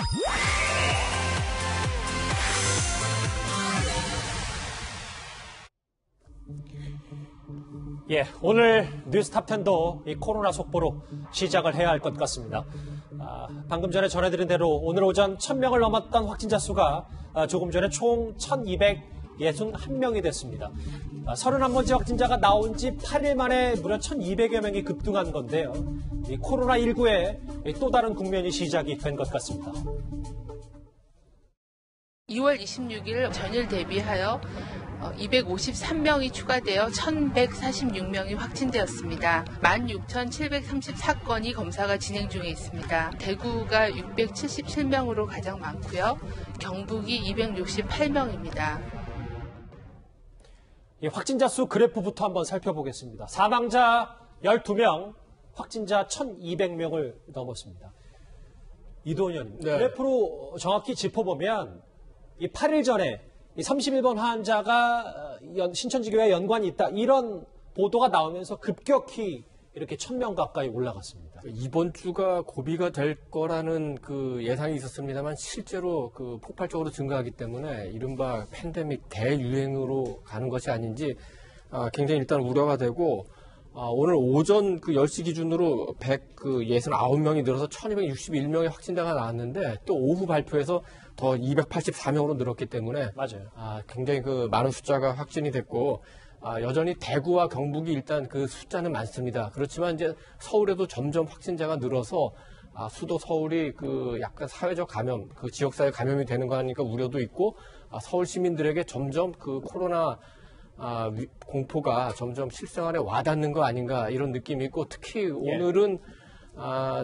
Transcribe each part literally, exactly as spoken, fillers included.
예, 오늘 뉴스탑텐도 이 코로나 속보로 시작을 해야 할 것 같습니다. 아, 방금 전에 전해드린 대로 오늘 오전 천 명을 넘었던 확진자 수가 아, 조금 전에 총 천이백육십일 명이 됐습니다. 아, 서른한 번째 확진자가 나온 지 팔 일 만에 무려 천이백여 명이 급등한 건데요. 이 코로나십구의 또 다른 국면이 시작이 된 것 같습니다. 이월 이십육일 전일 대비하여 이백오십삼 명이 추가되어 천백사십육 명이 확진되었습니다. 만 육천칠백삼십사 건이 검사가 진행 중에 있습니다. 대구가 육백칠십칠 명으로 가장 많고요. 경북이 이백육십팔 명입니다. 이 확진자 수 그래프부터 한번 살펴보겠습니다. 사망자 십이 명, 확진자 천이백 명을 넘었습니다. 이도현, 네. 그래프로 정확히 짚어보면 이 팔 일 전에 이 삼십일 번 환자가 신천지교회에 연관이 있다. 이런 보도가 나오면서 급격히 이렇게 천 명 가까이 올라갔습니다. 이번 주가 고비가 될 거라는 그 예상이 있었습니다만 실제로 그 폭발적으로 증가하기 때문에 이른바 팬데믹 대유행으로 가는 것이 아닌지 굉장히 일단 우려가 되고 오늘 오전 그 열 시 기준으로 백육십구 명이 늘어서 천이백육십일 명의 확진자가 나왔는데 또 오후 발표에서 더 이백팔십사 명으로 늘었기 때문에 맞아요. 아, 굉장히 그 많은 숫자가 확진이 됐고 아, 여전히 대구와 경북이 일단 그 숫자는 많습니다. 그렇지만 이제 서울에도 점점 확진자가 늘어서 아, 수도 서울이 그 약간 사회적 감염, 그 지역사회 감염이 되는 거 하니까 우려도 있고 아, 서울 시민들에게 점점 그 코로나 아, 공포가 점점 실생활에 와닿는 거 아닌가 이런 느낌이 있고 특히 오늘은 아,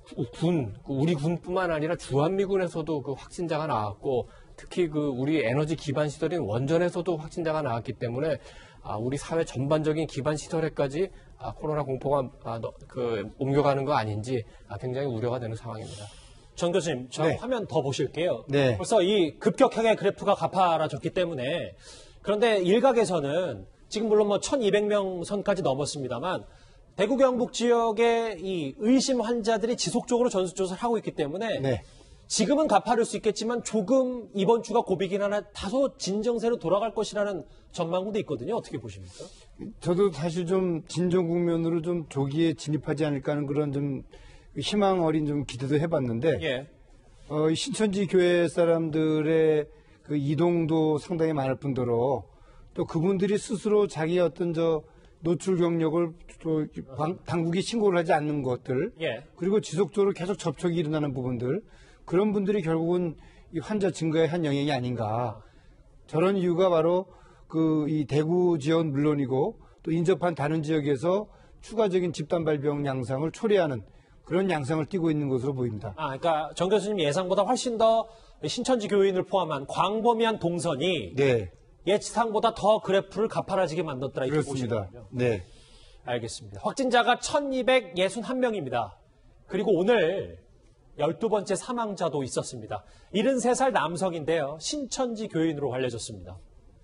군, 우리 군뿐만 아니라 주한미군에서도 그 확진자가 나왔고 특히 그 우리 에너지 기반 시설인 원전에서도 확진자가 나왔기 때문에 아, 우리 사회 전반적인 기반 시설에까지 아, 코로나 공포가 아, 그 옮겨가는 거 아닌지 아, 굉장히 우려가 되는 상황입니다. 정 교수님, 저 네. 화면 더 보실게요. 네. 벌써 이 급격하게 그래프가 가파라졌기 때문에 그런데 일각에서는 지금 물론 뭐 천이백 명 선까지 넘었습니다만 대구 경북 지역의 이 의심 환자들이 지속적으로 전수조사를 하고 있기 때문에 네. 지금은 가파를 수 있겠지만 조금 이번 주가 고비긴 하나 다소 진정세로 돌아갈 것이라는 전망도 있거든요. 어떻게 보십니까? 저도 사실 좀 진정 국면으로 좀 조기에 진입하지 않을까 하는 그런 좀 희망 어린 좀 기대도 해봤는데 예. 어, 신천지 교회 사람들의 그 이동도 상당히 많을 뿐더러 또 그분들이 스스로 자기의 어떤 저 노출 경력을 또 당국이 신고를 하지 않는 것들, 예. 그리고 지속적으로 계속 접촉이 일어나는 부분들, 그런 분들이 결국은 이 환자 증가의 한 영역이 아닌가. 저런 이유가 바로 그 이 대구 지역은 물론이고 또 인접한 다른 지역에서 추가적인 집단 발병 양상을 초래하는 그런 양상을 띠고 있는 것으로 보입니다. 아, 그러니까 정 교수님 예상보다 훨씬 더 신천지 교인을 포함한 광범위한 동선이 네. 예상보다 더 그래프를 가파라지게 만들었더라 이렇게 그렇습니다. 보시는군요. 네. 알겠습니다. 확진자가 천이백육십일 명입니다. 그리고 오늘 열두 번째 사망자도 있었습니다. 칠십삼 살 남성인데요. 신천지 교인으로 알려졌습니다.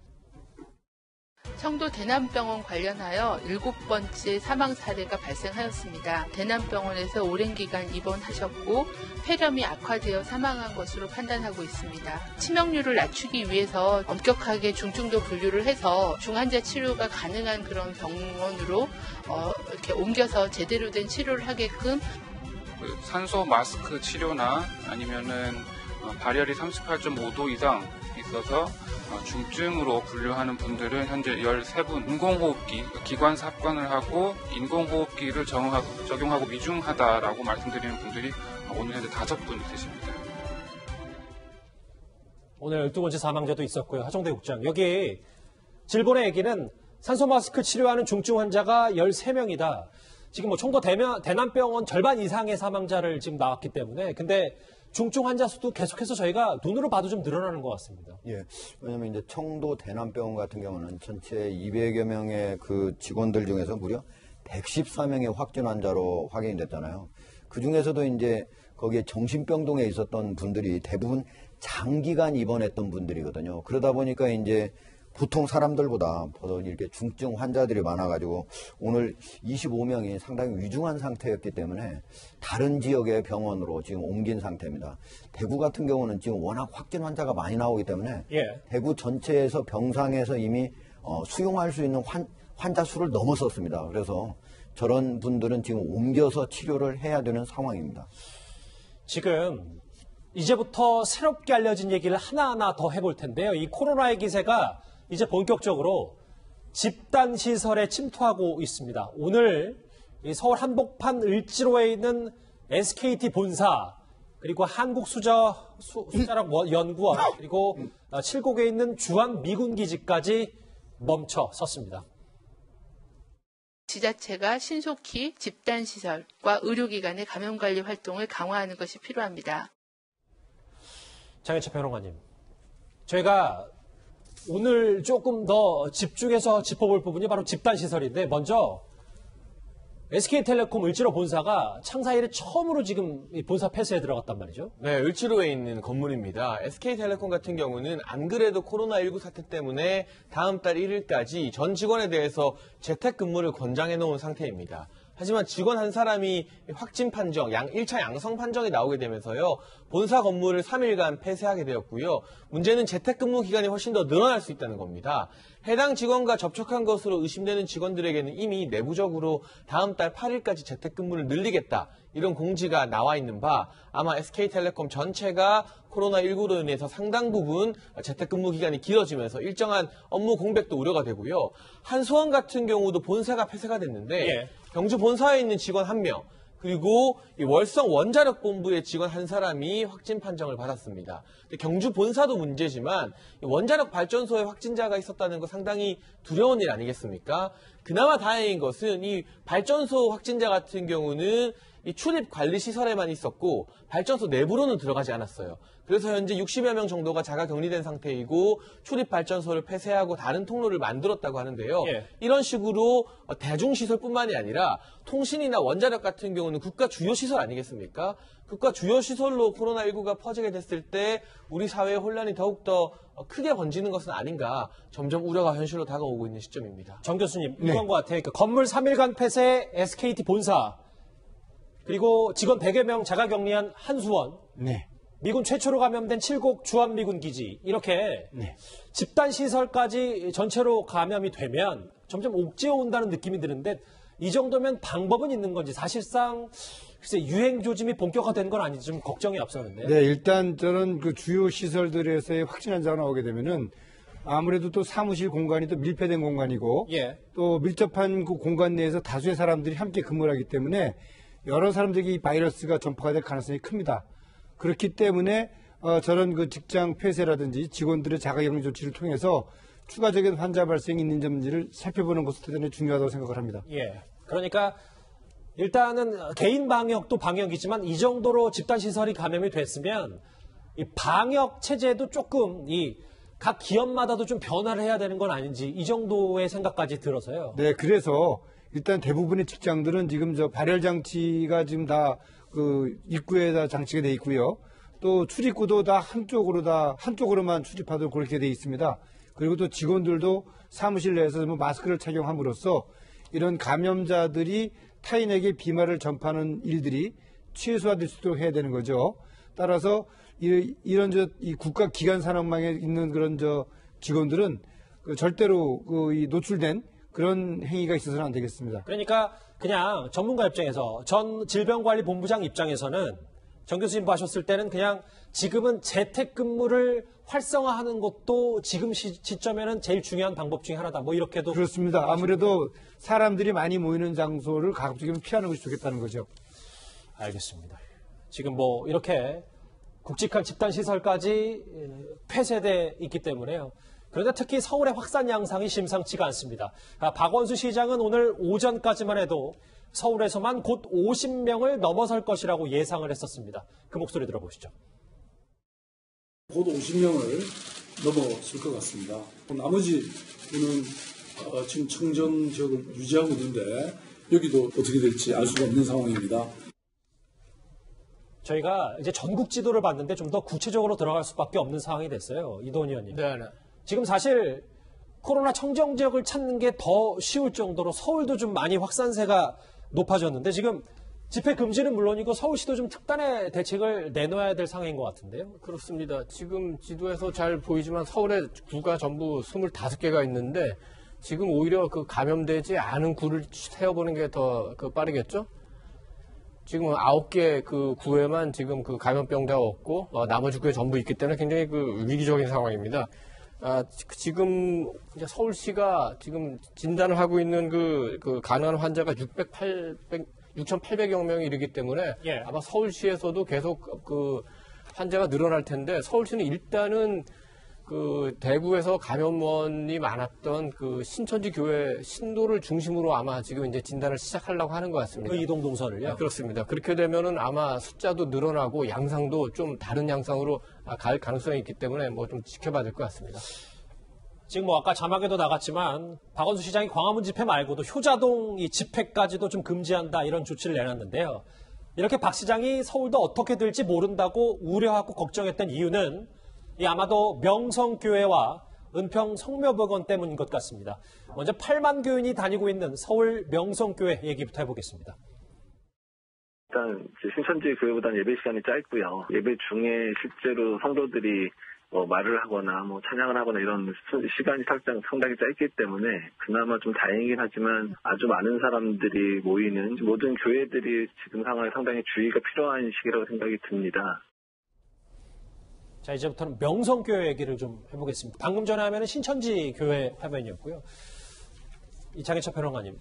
청도 대남병원 관련하여 일곱 번째 사망 사례가 발생하였습니다. 대남병원에서 오랜 기간 입원하셨고 폐렴이 악화되어 사망한 것으로 판단하고 있습니다. 치명률을 낮추기 위해서 엄격하게 중증도 분류를 해서 중환자 치료가 가능한 그런 병원으로 어, 이렇게 옮겨서 제대로 된 치료를 하게끔 산소 마스크 치료나 아니면은 발열이 삼십팔 점 오 도 이상 있어서 중증으로 분류하는 분들은 현재 열세 분 인공호흡기, 기관 삽관을 하고 인공호흡기를 적용하고, 적용하고 위중하다라고 말씀드리는 분들이 오늘 현재 다섯 분 있으십니다. 오늘 열두 번째 사망자도 있었고요. 하정대 국장. 여기 질본의 얘기는 산소 마스크 치료하는 중증 환자가 열세 명이다. 지금 뭐 청도 대면, 대남병원 절반 이상의 사망자를 지금 나왔기 때문에 근데 중증 환자 수도 계속해서 저희가 눈으로 봐도 좀 늘어나는 것 같습니다. 예. 왜냐하면 이제 청도 대남병원 같은 경우는 전체 이백여 명의 그 직원들 중에서 무려 백십사 명의 확진 환자로 확인이 됐잖아요. 그 중에서도 이제 거기에 정신병동에 있었던 분들이 대부분 장기간 입원했던 분들이거든요. 그러다 보니까 이제 보통 사람들보다 더 이렇게 중증 환자들이 많아가지고 오늘 이십오 명이 상당히 위중한 상태였기 때문에 다른 지역의 병원으로 지금 옮긴 상태입니다. 대구 같은 경우는 지금 워낙 확진 환자가 많이 나오기 때문에 예. 대구 전체에서 병상에서 이미 어, 수용할 수 있는 환, 환자 수를 넘어섰습니다. 그래서 저런 분들은 지금 옮겨서 치료를 해야 되는 상황입니다. 지금 이제부터 새롭게 알려진 얘기를 하나하나 더 해볼 텐데요. 이 코로나의 기세가 이제 본격적으로 집단 시설에 침투하고 있습니다. 오늘 이 서울 한복판 을지로에 있는 에스케이티 본사, 그리고 한국수자 수, 수자력 연구원, 그리고 칠곡에 있는 주한 미군 기지까지 멈춰 섰습니다. 지자체가 신속히 집단시설과 의료기관의 감염관리 활동을 강화하는 것이 필요합니다. 장혜철 평론가님, 저희가 오늘 조금 더 집중해서 짚어볼 부분이 바로 집단시설인데, 먼저 에스케이텔레콤 을지로 본사가 창사 이래 처음으로 지금 이 본사 폐쇄에 들어갔단 말이죠. 네, 을지로에 있는 건물입니다. 에스케이텔레콤 같은 경우는 안 그래도 코로나십구 사태 때문에 다음 달 일 일까지 전 직원에 대해서 재택근무를 권장해 놓은 상태입니다. 하지만 직원 한 사람이 확진 판정, 양, 일 차 양성 판정이 나오게 되면서요, 본사 건물을 삼 일간 폐쇄하게 되었고요. 문제는 재택근무 기간이 훨씬 더 늘어날 수 있다는 겁니다. 해당 직원과 접촉한 것으로 의심되는 직원들에게는 이미 내부적으로 다음 달 팔 일까지 재택근무를 늘리겠다, 이런 공지가 나와 있는 바, 아마 에스케이텔레콤 전체가 코로나십구로 인해서 상당 부분 재택근무 기간이 길어지면서 일정한 업무 공백도 우려가 되고요. 한수원 같은 경우도 본사가 폐쇄가 됐는데 예. 경주 본사에 있는 직원 한 명, 그리고 이 월성 원자력본부의 직원 한 사람이 확진 판정을 받았습니다. 근데 경주 본사도 문제지만 원자력 발전소에 확진자가 있었다는 거 상당히 두려운 일 아니겠습니까? 그나마 다행인 것은 이 발전소 확진자 같은 경우는 이 출입 관리 시설에만 있었고 발전소 내부로는 들어가지 않았어요. 그래서 현재 육십여 명 정도가 자가 격리된 상태이고 출입 발전소를 폐쇄하고 다른 통로를 만들었다고 하는데요. 예. 이런 식으로 대중시설뿐만이 아니라 통신이나 원자력 같은 경우는 국가 주요 시설 아니겠습니까? 국가 주요 시설로 코로나십구가 퍼지게 됐을 때 우리 사회의 혼란이 더욱더 크게 번지는 것은 아닌가, 점점 우려가 현실로 다가오고 있는 시점입니다. 정 교수님, 네. 이건 것 같아요. 그러니까 건물 삼 일간 폐쇄 에스케이티 본사, 그리고 직원 백여 명 자가격리한 한수원, 네. 미군 최초로 감염된 칠곡 주한미군 기지, 이렇게 네. 집단시설까지 전체로 감염이 되면 점점 옥죄어 온다는 느낌이 드는데, 이 정도면 방법은 있는 건지, 사실상 글쎄 유행 조짐이 본격화된 건 아닌지 좀 걱정이 앞서는데. 네, 일단 저는 그 주요 시설들에서의 확진 환자가 나오게 되면은 아무래도 또 사무실 공간이 또 밀폐된 공간이고 예. 또 밀접한 그 공간 내에서 다수의 사람들이 함께 근무를 하기 때문에 여러 사람들에게 이 바이러스가 전파가 될 가능성이 큽니다. 그렇기 때문에 어, 저런 그 직장 폐쇄라든지 직원들의 자가격리 조치를 통해서 추가적인 환자 발생이 있는지를 살펴보는 것이 대단히 중요하다고 생각을 합니다. 예. 그러니까 일단은 개인 방역도 방역이지만 이 정도로 집단시설이 감염이 됐으면 이 방역 체제도 조금 이 각 기업마다도 좀 변화를 해야 되는 건 아닌지, 이 정도의 생각까지 들어서요. 네, 그래서 일단 대부분의 직장들은 지금 저 발열 장치가 지금 다 그 입구에다 장치가 돼 있고요. 또 출입구도 다 한쪽으로 다 한쪽으로만 출입하도록 그렇게 돼 있습니다. 그리고 또 직원들도 사무실 내에서 뭐 마스크를 착용함으로써 이런 감염자들이 타인에게 비말을 전파하는 일들이 최소화될 수 있도록 해야 되는 거죠. 따라서 이, 이런 저 이 국가 기관 산업망에 있는 그런 저 직원들은 그 절대로 그 이 노출된 그런 행위가 있어서는 안 되겠습니다. 그러니까 그냥 전문가 입장에서, 전 질병관리본부장 입장에서는 정 교수님 보셨을 때는 그냥 지금은 재택근무를 활성화하는 것도 지금 시, 시점에는 제일 중요한 방법 중에 하나다, 뭐 이렇게도. 그렇습니다. 아무래도 사람들이 많이 모이는 장소를 가급적이면 피하는 것이 좋겠다는 거죠. 알겠습니다. 지금 뭐 이렇게 굵직한 집단시설까지 폐쇄돼 있기 때문에요. 그런데 특히 서울의 확산 양상이 심상치가 않습니다. 아, 박원순 시장은 오늘 오전까지만 해도 서울에서만 곧 오십 명을 넘어설 것이라고 예상을 했었습니다. 그 목소리 들어보시죠. 곧 오십 명을 넘어설 것 같습니다. 나머지는 어, 지금 청정 지역을 유지하고 있는데 여기도 어떻게 될지 알 수가 없는 상황입니다. 저희가 이제 전국 지도를 봤는데 좀 더 구체적으로 들어갈 수밖에 없는 상황이 됐어요. 이도원 의원님. 네, 네. 지금 사실 코로나 청정 지역을 찾는 게 더 쉬울 정도로 서울도 좀 많이 확산세가 높아졌는데 지금 집회 금지는 물론이고 서울시도 좀 특단의 대책을 내놓아야 될 상황인 것 같은데요. 그렇습니다. 지금 지도에서 잘 보이지만 서울에 구가 전부 스물다섯 개가 있는데 지금 오히려 그 감염되지 않은 구를 세어보는 게 더 그 빠르겠죠? 지금 아홉 개 그 구에만 지금 그 감염병자가 없고 어, 나머지 구에 전부 있기 때문에 굉장히 그 위기적인 상황입니다. 아, 지금 이제 서울시가 지금 진단을 하고 있는 그, 그 가능한 환자가 육백, 팔백, 육천팔백여 명이 이르기 때문에 예. 아마 서울시에서도 계속 그 환자가 늘어날 텐데 서울시는 일단은 그 대구에서 감염원이 많았던 그 신천지 교회 신도를 중심으로 아마 지금 이제 진단을 시작하려고 하는 것 같습니다. 그 이동 동선을요? 네, 그렇습니다. 그렇게 되면은 아마 숫자도 늘어나고 양상도 좀 다른 양상으로 갈 가능성이 있기 때문에 뭐 좀 지켜봐야 될 것 같습니다. 지금 뭐 아까 자막에도 나갔지만 박원순 시장이 광화문 집회 말고도 효자동 이 집회까지도 좀 금지한다 이런 조치를 내놨는데요. 이렇게 박 시장이 서울도 어떻게 될지 모른다고 우려하고 걱정했던 이유는 이 아마도 명성교회와 은평 성묘백원 때문인 것 같습니다. 먼저 팔만 교인이 다니고 있는 서울 명성교회 얘기부터 해보겠습니다. 일단 신천지 교회보다는 예배 시간이 짧고요. 예배 중에 실제로 성도들이 뭐 말을 하거나 뭐 찬양을 하거나 이런 시간이 상당히 짧기 때문에 그나마 좀 다행이긴 하지만 아주 많은 사람들이 모이는 모든 교회들이 지금 상황에 상당히 주의가 필요한 시기라고 생각이 듭니다. 자, 이제부터는 명성교회 얘기를 좀 해보겠습니다. 방금 전에 하면은 신천지 교회 화면이었고요. 이창희철 평론가님,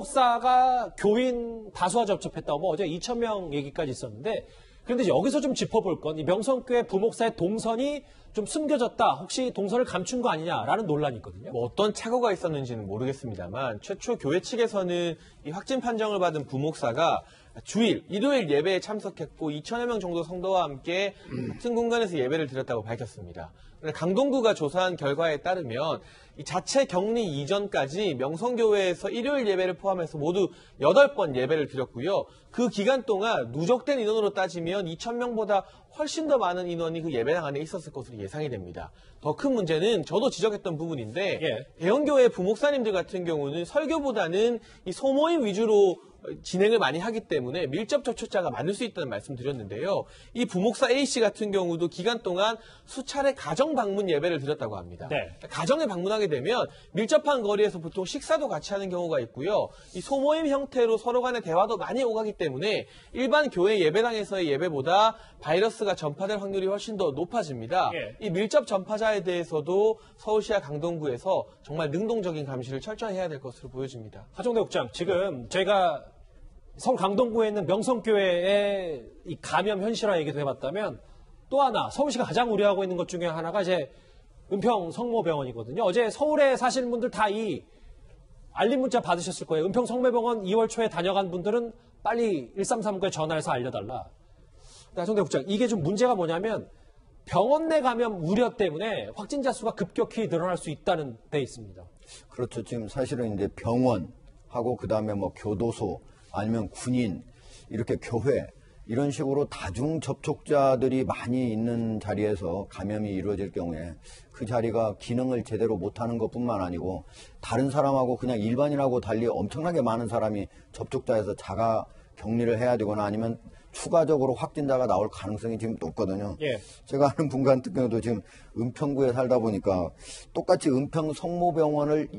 부목사가 교인 다수와 접촉했다고 뭐 어제 이천 명 얘기까지 있었는데 그런데 여기서 좀 짚어볼 건 이 명성교회 부목사의 동선이 좀 숨겨졌다. 혹시 동선을 감춘 거 아니냐라는 논란이 있거든요. 뭐 어떤 착오가 있었는지는 모르겠습니다만 최초 교회 측에서는 이 확진 판정을 받은 부목사가 주일, 일요일 예배에 참석했고 이천여 명 정도 성도와 함께 같은 공간에서 예배를 드렸다고 밝혔습니다. 강동구가 조사한 결과에 따르면 이 자체 격리 이전까지 명성교회에서 일요일 예배를 포함해서 모두 여덟 번 예배를 드렸고요. 그 기간 동안 누적된 인원으로 따지면 이천 명보다 훨씬 더 많은 인원이 그 예배당 안에 있었을 것으로 예상이 됩니다. 더 큰 문제는 저도 지적했던 부분인데 예. 대형교회 부목사님들 같은 경우는 설교보다는 이 소모임 위주로 진행을 많이 하기 때문에 밀접 접촉자가 많을 수 있다는 말씀 드렸는데요. 이 부목사 A씨 같은 경우도 기간 동안 수차례 가정 방문 예배를 드렸다고 합니다. 네. 가정에 방문하게 되면 밀접한 거리에서 보통 식사도 같이 하는 경우가 있고요. 이 소모임 형태로 서로 간의 대화도 많이 오가기 때문에 일반 교회 예배당에서의 예배보다 바이러스가 전파될 확률이 훨씬 더 높아집니다. 예. 이 밀접 전파자에 대해서도 서울시와 강동구에서 정말 능동적인 감시를 철저히 해야 될 것으로 보여집니다. 하정대 국장, 지금 저희가 서울 강동구에 있는 명성교회의 이 감염 현실화 얘기도 해봤다면 또 하나 서울시가 가장 우려하고 있는 것 중에 하나가 이제 은평 성모병원이거든요. 어제 서울에 사시는 분들 다 이 알림 문자 받으셨을 거예요. 은평 성모병원 이월 초에 다녀간 분들은 빨리 일삼삼구에 전화해서 알려달라. 하정대 국장, 이게 좀 문제가 뭐냐면 병원 내 감염 우려 때문에 확진자 수가 급격히 늘어날 수 있다는 데 있습니다. 그렇죠. 지금 사실은 이제 병원하고 그다음에 뭐 교도소 아니면 군인, 이렇게 교회, 이런 식으로 다중 접촉자들이 많이 있는 자리에서 감염이 이루어질 경우에 그 자리가 기능을 제대로 못하는 것뿐만 아니고 다른 사람하고 그냥 일반인하고 달리 엄청나게 많은 사람이 접촉자에서 자가 격리를 해야 되거나 아니면 추가적으로 확진자가 나올 가능성이 지금 높거든요. 예. 제가 아는 분 같은 경우도 지금 은평구에 살다 보니까 똑같이 은평 성모병원을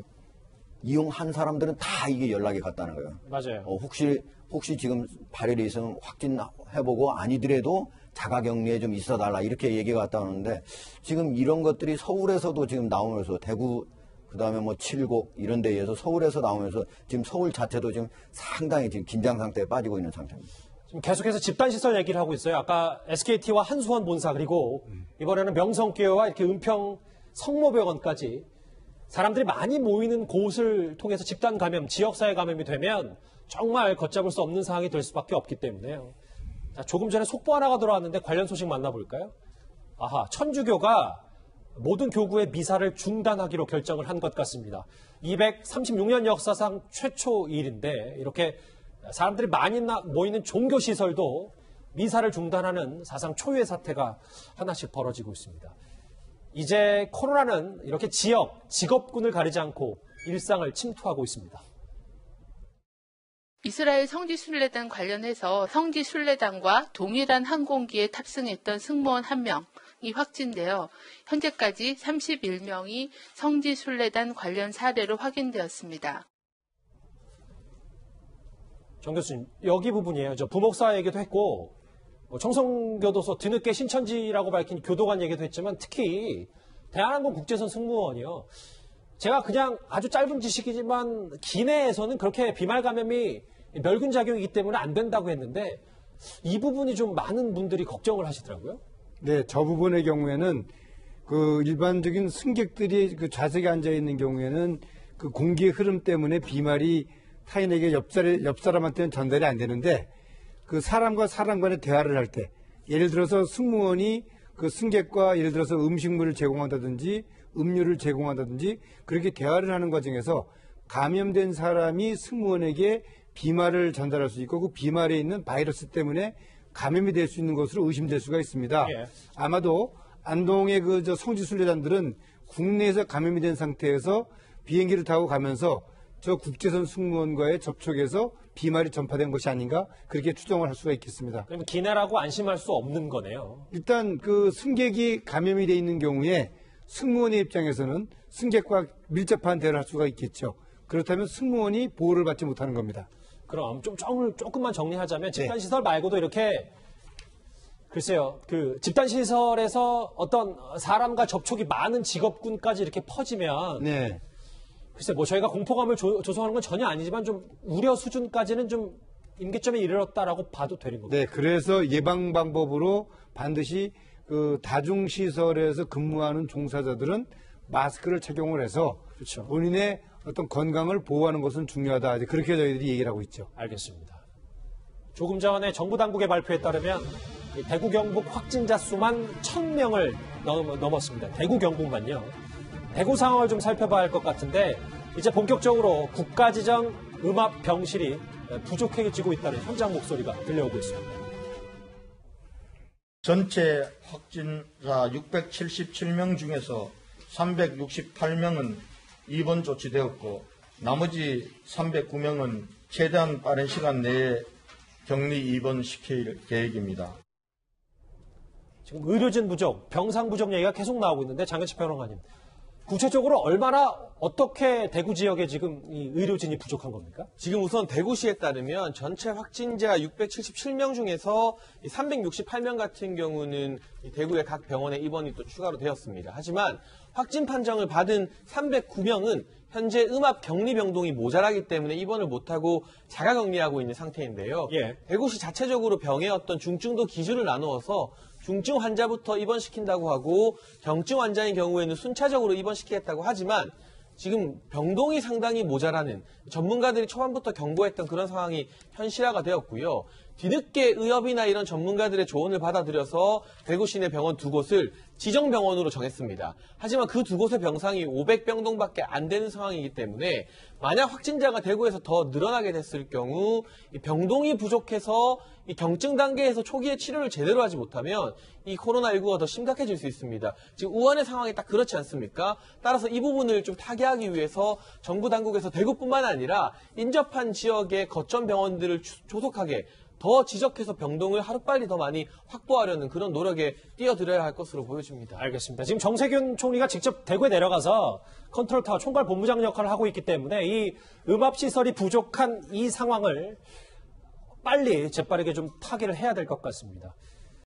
이용한 사람들은 다 이게 연락이 갔다는 거예요. 맞아요. 어, 혹시 혹시 지금 발열이 있으면 확진해보고 아니더라도 자가격리에 좀 있어달라 이렇게 얘기가 왔다 오는데 지금 이런 것들이 서울에서도 지금 나오면서 대구 그다음에 뭐 칠곡 이런 데에 의해서 서울에서 나오면서 지금 서울 자체도 지금 상당히 지금 긴장 상태에 빠지고 있는 상태입니다. 지금 계속해서 집단시설 얘기를 하고 있어요. 아까 에스케이티와 한수원 본사 그리고 이번에는 명성교회와 이렇게 은평 성모병원까지 사람들이 많이 모이는 곳을 통해서 집단 감염, 지역사회 감염이 되면 정말 걷잡을 수 없는 상황이 될 수밖에 없기 때문에요. 자, 조금 전에 속보 하나가 들어왔는데 관련 소식 만나볼까요? 아하, 천주교가 모든 교구의 미사를 중단하기로 결정을 한 것 같습니다. 이백삼십육 년 역사상 최초 일인데 이렇게 사람들이 많이 모이는 종교시설도 미사를 중단하는 사상 초유의 사태가 하나씩 벌어지고 있습니다. 이제 코로나는 이렇게 지역, 직업군을 가리지 않고 일상을 침투하고 있습니다. 이스라엘 성지순례단 관련해서 성지순례단과 동일한 항공기에 탑승했던 승무원 한 명이 확진되어 현재까지 삼십일 명이 성지순례단 관련 사례로 확인되었습니다. 정 교수님, 여기 부분이에요. 저 부목사 얘기도 했고 뭐 청송교도소 뒤늦게 신천지라고 밝힌 교도관 얘기도 했지만 특히 대한항공 국제선 승무원이요. 제가 그냥 아주 짧은 지식이지만 기내에서는 그렇게 비말 감염이 멸균 작용이기 때문에 안 된다고 했는데 이 부분이 좀 많은 분들이 걱정을 하시더라고요. 네, 저 부분의 경우에는 그 일반적인 승객들이 그 좌석에 앉아 있는 경우에는 그 공기의 흐름 때문에 비말이 타인에게 옆, 사람, 옆 사람한테는 전달이 안 되는데 그 사람과 사람 간의 대화를 할 때 예를 들어서 승무원이 그 승객과 예를 들어서 음식물을 제공한다든지 음료를 제공한다든지 그렇게 대화를 하는 과정에서 감염된 사람이 승무원에게 비말을 전달할 수 있고 그 비말에 있는 바이러스 때문에 감염이 될 수 있는 것으로 의심될 수가 있습니다. 예. 아마도 안동의 그 저 성지순례단들은 국내에서 감염이 된 상태에서 비행기를 타고 가면서 저 국제선 승무원과의 접촉에서 비말이 전파된 것이 아닌가 그렇게 추정을 할 수가 있겠습니다. 그럼 기내라고 안심할 수 없는 거네요. 일단 그 승객이 감염이 돼 있는 경우에 승무원의 입장에서는 승객과 밀접한 대화를 할 수가 있겠죠. 그렇다면 승무원이 보호를 받지 못하는 겁니다. 그럼 좀 조금, 조금만 정리하자면 집단시설 말고도 이렇게 글쎄요, 그 집단시설에서 어떤 사람과 접촉이 많은 직업군까지 이렇게 퍼지면 네. 글쎄 뭐 저희가 공포감을 조, 조성하는 건 전혀 아니지만 좀 우려 수준까지는 좀 임계점에 이르렀다라고 봐도 되는 겁니다. 네, 그래서 예방 방법으로 반드시 그 다중시설에서 근무하는 종사자들은 마스크를 착용을 해서 그렇죠. 본인의 어떤 건강을 보호하는 것은 중요하다. 이제 그렇게 저희들이 얘기를 하고 있죠. 알겠습니다. 조금 전에 정부 당국의 발표에 따르면 대구 경북 확진자 수만 천 명을 넘, 넘었습니다. 대구 경북만요. 대구 상황을 좀 살펴봐야 할 것 같은데 이제 본격적으로 국가지정 음압 병실이 부족해지고 있다는 현장 목소리가 들려오고 있습니다. 전체 확진자 육백칠십칠 명 중에서 삼백육십팔 명은 입원 조치되었고 나머지 삼백구 명은 최대한 빠른 시간 내에 격리 입원시킬 계획입니다. 지금 의료진 부족, 병상 부족 얘기가 계속 나오고 있는데 장현치 평론가님. 구체적으로 얼마나 어떻게 대구 지역에 지금 이 의료진이 부족한 겁니까? 지금 우선 대구시에 따르면 전체 확진자 육백칠십칠 명 중에서 삼백육십팔 명 같은 경우는 대구의 각 병원에 입원이 또 추가로 되었습니다. 하지만 확진 판정을 받은 삼백구 명은 현재 음압 격리 병동이 모자라기 때문에 입원을 못하고 자가 격리하고 있는 상태인데요. 예. 대구시 자체적으로 병의 어떤 중증도 기준을 나누어서 중증 환자부터 입원시킨다고 하고 경증 환자인 경우에는 순차적으로 입원시키겠다고 하지만 지금 병동이 상당히 모자라는 전문가들이 초반부터 경고했던 그런 상황이 현실화가 되었고요. 뒤늦게 의협이나 이런 전문가들의 조언을 받아들여서 대구시 내 병원 두 곳을 지정병원으로 정했습니다. 하지만 그 두 곳의 병상이 오백 병동밖에 안 되는 상황이기 때문에 만약 확진자가 대구에서 더 늘어나게 됐을 경우 이 병동이 부족해서 이 경증 단계에서 초기에 치료를 제대로 하지 못하면 이 코로나십구가 더 심각해질 수 있습니다. 지금 우한의 상황이 딱 그렇지 않습니까? 따라서 이 부분을 좀 타개하기 위해서 정부 당국에서 대구뿐만 아니라 인접한 지역의 거점 병원들을 조속하게 더 지적해서 병동을 하루빨리 더 많이 확보하려는 그런 노력에 뛰어들어야 할 것으로 보여집니다. 알겠습니다. 지금 정세균 총리가 직접 대구에 내려가서 컨트롤타워 총괄 본부장 역할을 하고 있기 때문에 이 음압시설이 부족한 이 상황을 빨리 재빠르게 좀 타개를 해야 될 것 같습니다.